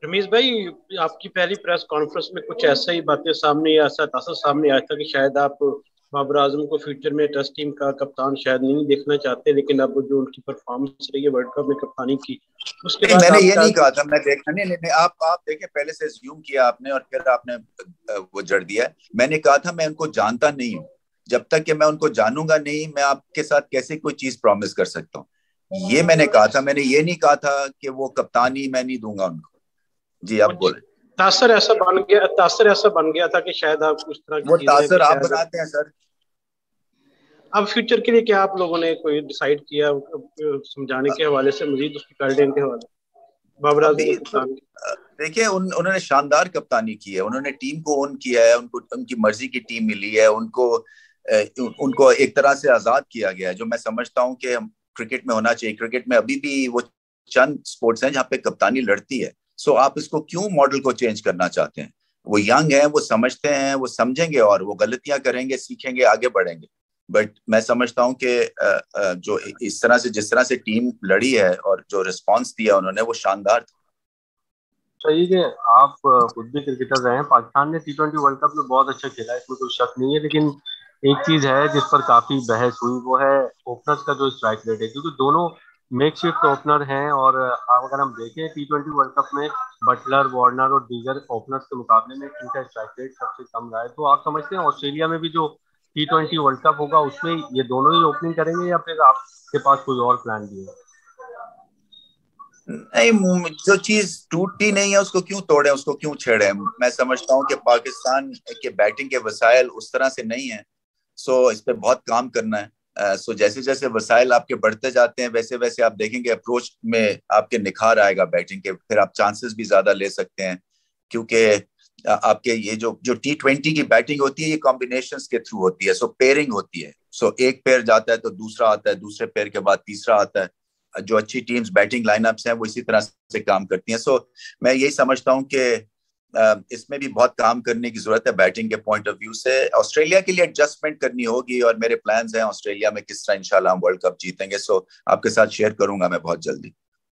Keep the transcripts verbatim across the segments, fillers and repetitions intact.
रमीज भाई, आपकी पहली प्रेस कॉन्फ्रेंस में कुछ ऐसा ही बातें सामने या ऐसा तासर सामने आया था कि शायद आप बाबर आजम को फ्यूचर में टेस्ट टीम का कप्तान शायद नहीं देखना चाहते, लेकिन अब जो उनकी परफॉर्मेंस रही है वर्ल्ड कप में कप्तानी की, उसके नहीं, बाद मैंने ये आपका नहीं कहा था। कुछ। मैं देख नहीं नहीं, नहीं आप आप देखें, पहले से ज्यूम किया आपने और फिर आपने अ, वो जड़ दिया है। मैंने कहा था मैं उनको जानता नहीं हूँ। जब तक कि मैं उनको जानूंगा नहीं, मैं आपके साथ कैसे कोई चीज प्रॉमिस कर सकता हूँ, ये मैंने कहा था। मैंने ये नहीं कहा था कि वो कप्तानी मैं नहीं दूंगा उनको। जी, वो आप बोले। तासर ऐसा बन गया तासर ऐसा बन गया था कि शायद आप कुछ तरह की वो चीजें हैं कि तासर आप शायद बनाते हैं सर। अब फ्यूचर के लिए क्या आप लोगों ने कोई डिसाइड किया अ, समझाने के हवाले से, मजीद उसकी गाइडलाइन के हवाले, बाबर आजम अभी को तो कप्तान की। अ, देखिए, उन उन्होंने शानदार कप्तानी की है। उन्होंने टीम को ओन किया है। उनको उनकी मर्जी की टीम मिली है। उनको अ, उनको एक तरह से आजाद किया गया है, जो मैं समझता हूँ कि क्रिकेट में होना चाहिए। क्रिकेट में अभी भी वो चंद स्पोर्ट्स हैं जहाँ पे कप्तानी लड़ती है। सो आप इसको क्यों मॉडल को चेंज करना चाहते हैं? वो यंग है, वो समझते हैं, वो समझेंगे और वो गलतियां करेंगे, सीखेंगे, आगे बढ़ेंगे। बट मैं समझता हूँ कि अ, अ, जो इस तरह से जिस तरह से टीम लड़ी है और जो रिस्पांस दिया उन्होंने, वो शानदार था। सही है। आप अ, खुद भी क्रिकेटर रहे हैं। पाकिस्तान ने टी ट्वेंटी वर्ल्ड कप में बहुत अच्छा खेला है, इसमें कोई शक नहीं है। लेकिन एक चीज है जिस पर काफी बहस हुई, वो है ओपनर्स का जो स्ट्राइक रेट है, क्योंकि दोनों मेकशिफ्ट ओपनर हैं। और अ, अगर हम देखें टी ट्वेंटी वर्ल्ड कप में बटलर, वार्नर और दीगर ओपनर्स के मुकाबले में इनका स्ट्राइक रेट सबसे कम रहा है। तो आप समझते हैं ऑस्ट्रेलिया में भी जो टी ट्वेंटी वर्ल्ड कप होगा उसमें ये दोनों ही ओपनिंग करेंगे, या फिर आपके पास कोई और प्लान भी है? नहीं, जो चीज टूटती नहीं है उसको क्यों तोड़े, उसको क्यों छेड़े? मैं समझता हूँ कि पाकिस्तान के बैटिंग के वसाइल उस तरह से नहीं है। सो इस पे बहुत काम करना है। अ, सो जैसे जैसे वसाइल आपके बढ़ते जाते हैं, वैसे वैसे आप देखेंगे अप्रोच में आपके निखार आएगा बैटिंग के। फिर आप चांसेस भी ज्यादा ले सकते हैं, क्योंकि अ, आपके ये जो जो टी ट्वेंटी की बैटिंग होती है, ये कॉम्बिनेशन के थ्रू होती है। सो पेयरिंग होती है। सो एक पेयर जाता है तो दूसरा आता है, दूसरे पेयर के बाद तीसरा आता है। जो अच्छी टीम्स बैटिंग लाइनअप्स हैं वो इसी तरह से काम करती हैं। सो मैं यही समझता हूँ कि अ, इसमें भी बहुत काम करने की जरूरत है बैटिंग के पॉइंट ऑफ व्यू से। ऑस्ट्रेलिया के लिए एडजस्टमेंट करनी होगी और मेरे प्लान्स हैं ऑस्ट्रेलिया में किस तरह इंशाल्लाह हम वर्ल्ड कप जीतेंगे। सो आपके साथ शेयर करूंगा मैं बहुत जल्दी।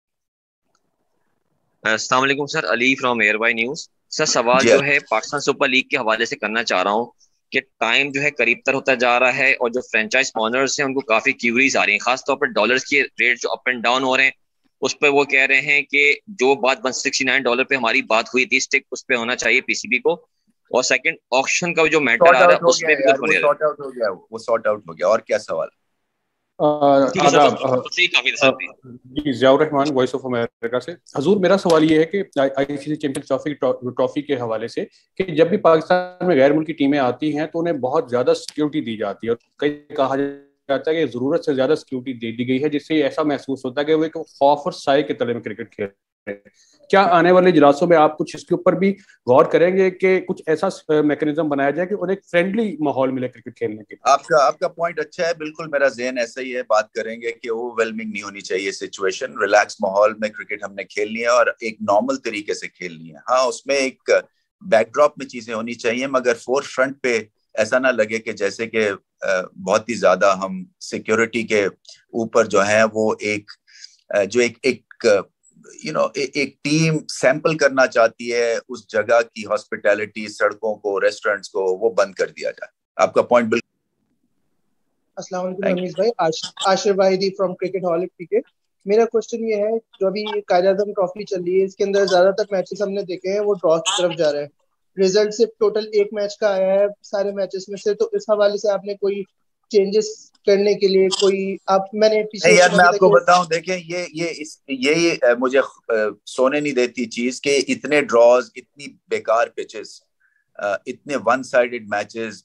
अस्सलाम वालेकुम sir, Ali from ARY news. Sir, सवाल जी। जो है पाकिस्तान सुपर लीग के हवाले से करना चाह रहा हूँ कि टाइम जो है करीब तर होता जा रहा है और जो फ्रेंचाइज ओनर्स हैं उनको काफी क्यूरीज आ रही हैं, खासतौर पर डॉलर्स के रेट जो अप एंड डाउन हो रहे हैं उस पर वो कह रहे हैं कि जो बात वन सिक्सटी नाइन डॉलर पे हमारी बात हुई थी स्टिक उस पे होना चाहिए पीसीबी को। और सेकंड, ऑक्शन का जो मैटर सॉर्ट आ रहा आउट है हो गया उसमें है भी कुछ यार, वो बने रहे। सॉर्ट आउट हो गया, वो सॉर्ट आउट हो गया। और क्या सवाल? अ, ठीक है सर, बस आदाब। अ, बस यही काफी था अ, सर, प्लीज। जी, Ziaur Rahman, voice of America से। हजूर, मेरा सवाल ये है कि आईसीसी चैंपियंस ट्रॉफी ट्रॉफी के हवाले से कि जब भी पाकिस्तान में गैर मुल्की टीमें आती हैं तो उन्हें बहुत ज्यादा सिक्योरिटी दी जाती है, और कई कहा जाता है कि जरूरत से ज्यादा सिक्योरिटी दे दी गई है, जिससे ऐसा महसूस होता है कि वो एक खौफ और साए के तले में क्रिकेट खेल रहे हैं। क्या आने वाले इजलासों में आप कुछ इसके ऊपर भी गौर करेंगे कि कुछ ऐसा मैकेनिज्म बनाया जाए कि उन्हें एक फ्रेंडली माहौल मिले क्रिकेट खेलने के लिए? आपका आपका पॉइंट अच्छा है, बिल्कुल मेरा ज़हन ऐसा ही है। बात करेंगे कि ओवरवेलमिंग नहीं होनी चाहिए सिचुएशन। रिलैक्स माहौल में क्रिकेट हमने खेलनी है और एक नॉर्मल तरीके से खेलनी है। हाँ, उसमें एक बैकड्रॉप में चीजें होनी चाहिए, मगर फोर फ्रंट पे ऐसा ना लगे कि जैसे कि बहुत ही ज्यादा हम सिक्योरिटी के ऊपर जो है वो एक जो एक एक यू नो एक टीम सैंपल करना चाहती है उस जगह की हॉस्पिटैलिटी, सड़कों को, रेस्टोरेंट्स को, वो बंद कर दिया जाए। आपका पॉइंट बिल्कुल। अस्सलाम वालेकुम रमीज भाई, आश, Ashir Wahidi from cricket holic. ठीक है, मेरा क्वेश्चन ये है, जो अभी कायद आजम ट्रॉफी चल रही है इसके अंदर ज्यादातर मैचेस हमने देखे हैं वो ड्रॉ की तरफ जा रहे हैं। रिजल्ट सिर्फ टोटल एक मैच का आया है सारे मैचेस में से। तो इस हवाले से आपने कोई चेंजेस करने के लिए कोई आप मैंने नहीं पीछे यार, सुना मैं भी था आपको कि बताऊं, देखें, ये ये इस यही अ, मुझे अ, सोने नहीं देती चीज के इतने ड्रॉज, इतनी बेकार पिचेस, इतने वन साइडेड मैचेस,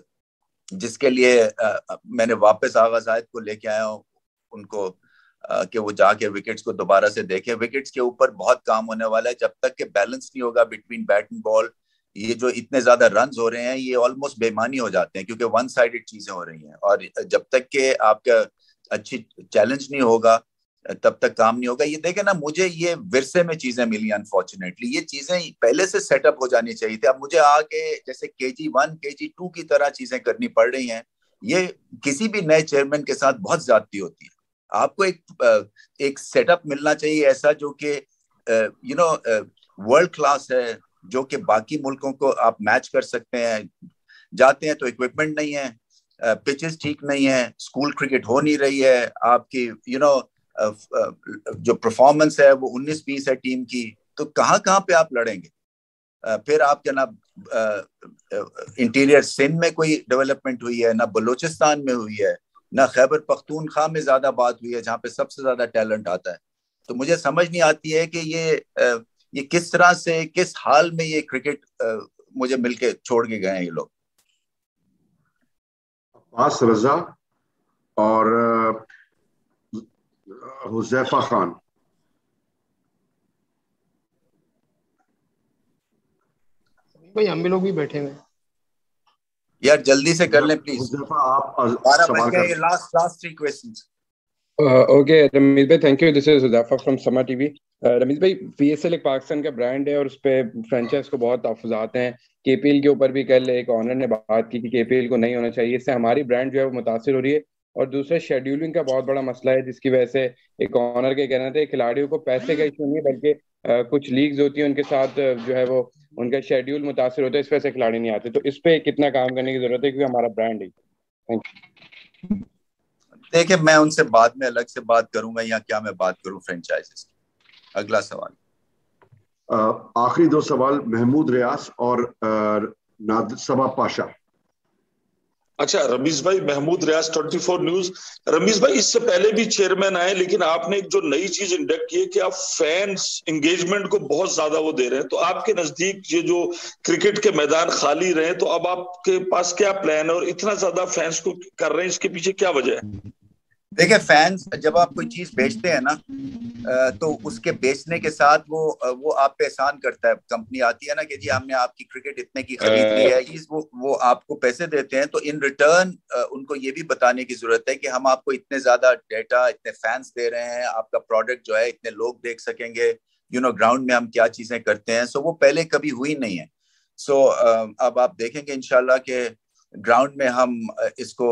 जिसके लिए अ, मैंने वापस आगा जायद को लेके आया हूँ उनको, अ, कि वो जाके विकेट्स को दोबारा से देखें। विकेट्स के ऊपर बहुत काम होने वाला है। जब तक के बैलेंस नहीं होगा बिटवीन बैट एंड बॉल, ये जो इतने ज्यादा रन हो रहे हैं ये ऑलमोस्ट बेमानी हो जाते हैं, क्योंकि वन साइडेड चीजें हो रही हैं। और जब तक के आपका अच्छी चैलेंज नहीं होगा तब तक काम नहीं होगा। ये देखें ना, मुझे ये विरसे में चीजें मिली। अनफॉर्चुनेटली ये चीजें पहले से सेटअप हो जानी चाहिए थी। अब मुझे आके जैसे के जी वन के जी टू की तरह चीजें करनी पड़ रही हैं। ये किसी भी नए चेयरमैन के साथ बहुत ज्यादती होती है। आपको एक एक सेटअप मिलना चाहिए ऐसा जो कि यू नो वर्ल्ड क्लास है, जो कि बाकी मुल्कों को आप मैच कर सकते हैं। जाते हैं तो इक्विपमेंट नहीं है, पिचेस ठीक नहीं है, स्कूल क्रिकेट हो नहीं रही है, आपकी यू नो जो परफॉर्मेंस है वो उन्नीस बीस है टीम की, तो कहाँ कहाँ पे आप लड़ेंगे? फिर आप क्या ना इंटीरियर सिंध में कोई डेवलपमेंट हुई है, ना बलूचिस्तान में हुई है, ना खैबर पख्तूनख्वा में ज्यादा बात हुई है जहाँ पे सबसे ज्यादा टैलेंट आता है। तो मुझे समझ नहीं आती है कि ये ये किस तरह से, किस हाल में ये क्रिकेट मुझे मिलके छोड़ के गए हैं ये लोग। अब्बास रजा और हुज़ैफा खान। भाई हम भी लोग भी बैठे हुए यार, जल्दी से कर लें प्लीज। हुज़ैफा आप बारह सवाल बज गए, कर। Last last three questions. Okay Ramiz भाई, thank you. This is Huzaifa from Samaa TV. Ramiz भाई, पीएसएल एक पाकिस्तान का ब्रांड है और उस पे फ्रेंचाइज को बहुत तहफ़्फ़ुज़ात हैं। केपीएल के ऊपर भी कल एक ऑनर ने बात की कि केपीएल को नहीं होना चाहिए, इससे हमारी ब्रांड जो है वो मुतासिर हो रही है। और दूसरा, शेड्यूलिंग का बहुत बड़ा मसला है, जिसकी वजह से एक ऑनर के कहना था खिलाड़ियों को पैसे का इशू नहीं है, बल्कि uh, कुछ लीग्स होती हैं उनके साथ uh, जो है वो उनका शेड्यूल मुतासिर होता है, इस वजह से खिलाड़ी नहीं आते। तो इस पे कितना काम करने की जरूरत है, क्योंकि हमारा ब्रांड है। Thank you. देखिए, मैं उनसे बाद में अलग से बात करूंगा, या क्या मैं बात करूं फ्रेंचाइजेस की। अगला सवाल। आखिरी दो सवाल महमूद रियास और नादिर सबा पाशा। अच्छा रमीज भाई, महमूद रियाज चौबीस न्यूज। रमीज भाई, इससे पहले भी चेयरमैन आए, लेकिन आपने एक जो नई चीज इंडक्ट की है कि आप फैंस एंगेजमेंट को बहुत ज्यादा वो दे रहे हैं। तो आपके नजदीक ये जो क्रिकेट के मैदान खाली रहे, तो अब आपके पास क्या प्लान है और इतना ज्यादा फैंस को कर रहे हैं, इसके पीछे क्या वजह है? देखिए, फैंस जब आप कोई चीज बेचते हैं ना, तो उसके बेचने के साथ वो वो आप पे एहसान करता है। कंपनी आती है ना कि जी हमने आपकी क्रिकेट इतने की खरीद ली है, वो वो आपको पैसे देते हैं। तो इन रिटर्न उनको ये भी बताने की जरूरत है कि हम आपको इतने ज्यादा डेटा, इतने फैंस दे रहे हैं, आपका प्रोडक्ट जो है इतने लोग देख सकेंगे, यू नो ग्राउंड में हम क्या चीजें करते हैं। सो वो पहले कभी हुई नहीं है। सो अब आप देखेंगे इंशाल्लाह के ग्राउंड में हम इसको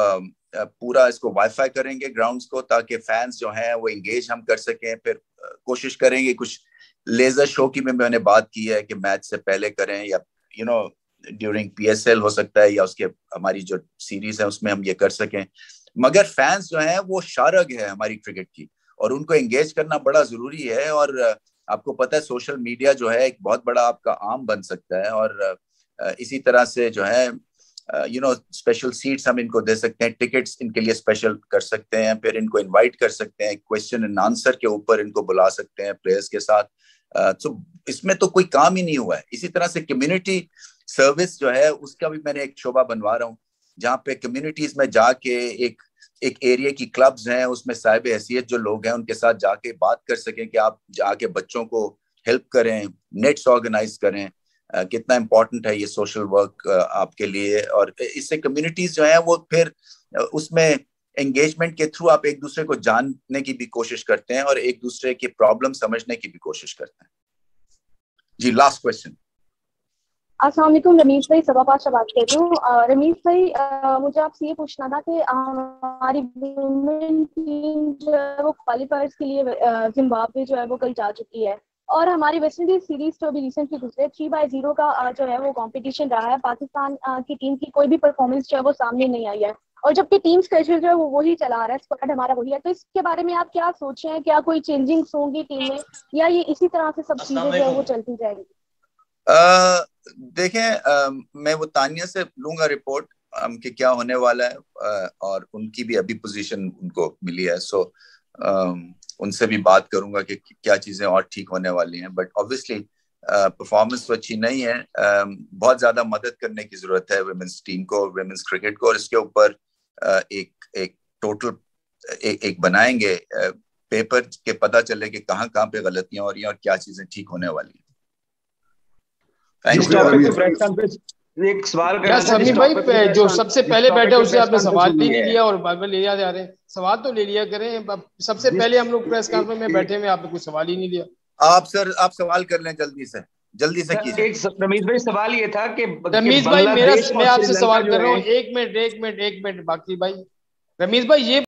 पूरा इसको वाईफाई करेंगे ग्राउंड्स को, ताकि फैंस जो हैं वो एंगेज हम कर सकें। फिर कोशिश करेंगे कुछ लेजर शो की भी मैंने बात की है कि मैच से पहले करें, या यू नो ड्यूरिंग पीएसएल हो सकता है, या उसके हमारी जो सीरीज है उसमें हम ये कर सकें। मगर फैंस जो हैं वो शारग है हमारी क्रिकेट की, और उनको एंगेज करना बड़ा जरूरी है। और आपको पता है सोशल मीडिया जो है एक बहुत बड़ा आपका आर्म बन सकता है, और इसी तरह से जो है यू नो स्पेशल सीट्स हम इनको दे सकते हैं, टिकट्स इनके लिए स्पेशल कर सकते हैं, फिर इनको इनवाइट कर सकते हैं, क्वेश्चन एंड आंसर के ऊपर इनको बुला सकते हैं प्लेयर्स के साथ। तो uh, so, इसमें तो कोई काम ही नहीं हुआ है। इसी तरह से कम्युनिटी सर्विस जो है उसका भी मैंने एक शोबा बनवा रहा हूँ, जहाँ पे कम्युनिटीज में जाके एक एक एरिया की क्लब्स हैं, उसमें साहिब हैसियत जो लोग हैं उनके साथ जाके बात कर सकें कि आप जाके बच्चों को हेल्प करें, नेट्स ऑर्गेनाइज करें। Uh, कितना इम्पोर्टेंट है ये सोशल वर्क uh, आपके लिए। और इससे कम्युनिटीज जो है वो फिर uh, उसमें एंगेजमेंट के थ्रू आप एक दूसरे को जानने की भी कोशिश करते हैं और एक दूसरे की प्रॉब्लम समझने की भी कोशिश करते हैं। जी, लास्ट क्वेश्चन। अस्सलाम वालेकुम, रमीज भाई सबा पाशा बात कर रही हूँ। रमीज भाई, आ, मुझे आपसे ये पूछना था कि हमारी वुमेन टीम जो है वो क्वालिफायर्स के लिए जिम्बाब्वे जो है वो कल जा चुकी है, और हमारी वेस्ट इंडीज सीरीज जो अभी रिसेंटली गुजरे थ्री बाय जीरो का जो है वो कंपटीशन रहा है। पाकिस्तान की टीम की कोई भी परफॉर्मेंस जो है वो सामने नहीं आई है, और जबकि टीम स्केड्यूल जो है वो वही चला रहा है, स्क्वाड हमारा वही है। तो इसके बारे में आप क्या सोच रहे हैं? क्या कोई चेंजिंग्स होंगी टीम में, या ये इसी तरह से सब चीजें जो है वो चलती जाएंगी? देखें, मैं वो तानिया से लूंगा रिपोर्ट um, कि क्या होने वाला है, uh, और उनकी भी अभी पोजीशन उनको मिली है। सो um, उनसे भी बात करूंगा कि क्या चीजें और ठीक होने वाली हैं। बट ऑब्वियसली परफॉर्मेंस तो अच्छी नहीं है। uh, बहुत ज्यादा मदद करने की जरूरत है वुमेन्स टीम को, वुमेन्स क्रिकेट को, और इसके ऊपर uh, एक एक टोटल एक, एक बनाएंगे uh, पेपर के पता चले कि कहाँ कहाँ पे गलतियां हो रही हैं और क्या चीजें ठीक होने वाली हैं। एक सवाल क्या समीर भाई, जो सबसे पहले बैठे उससे आपने सवाल ही नहीं लिया और बार बार ले जा रहे हैं। सवाल तो ले लिया करें, सबसे पहले हम लोग प्रेस कॉन्फ्रेंस में बैठे हुए, आपने कुछ सवाल ही नहीं लिया। आप सर आप सवाल कर लें जल्दी से, जल्दी से कीजिए। रमीज भाई, सवाल ये था कि रमीज भाई मेरा मैं आपसे सवाल कर रहा हूँ, एक मिनट एक मिनट एक मिनट बाकी भाई। रमीज भाई ये